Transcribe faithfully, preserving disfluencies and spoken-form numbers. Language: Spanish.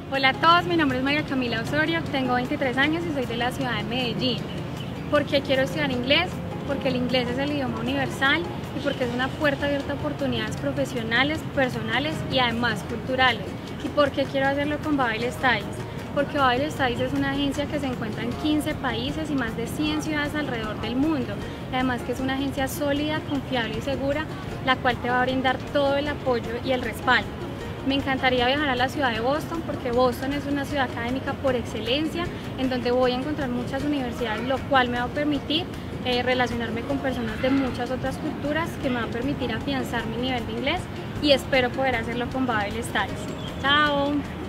Hola a todos, mi nombre es María Camila Osorio, tengo veintitrés años y soy de la ciudad de Medellín. ¿Por qué quiero estudiar inglés? Porque el inglés es el idioma universal y porque es una puerta abierta a oportunidades profesionales, personales y además culturales. ¿Y por qué quiero hacerlo con Babel Studies? Porque Babel Studies es una agencia que se encuentra en quince países y más de cien ciudades alrededor del mundo. Además que es una agencia sólida, confiable y segura, la cual te va a brindar todo el apoyo y el respaldo. Me encantaría viajar a la ciudad de Boston porque Boston es una ciudad académica por excelencia en donde voy a encontrar muchas universidades, lo cual me va a permitir eh, relacionarme con personas de muchas otras culturas que me va a permitir afianzar mi nivel de inglés y espero poder hacerlo con Babel Studies. ¡Chao!